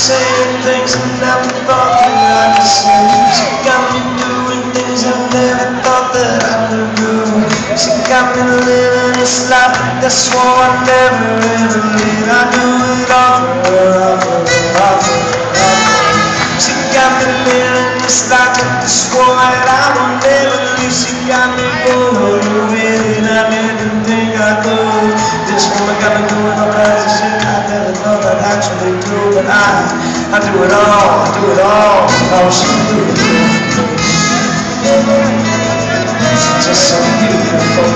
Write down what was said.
saying things I never thought that I could say. She got me doing things I never thought that I could do. She got me living this life that I swore I'd never ever live. I do it all for her, all for her, all for her. She got me living this life that I swore that I would never leave. She got me pulled away and I didn't think I could. This woman got me doing all kinds of shit I never thought I'd actually do. But I do it all, oh, she do it. She's just so beautiful.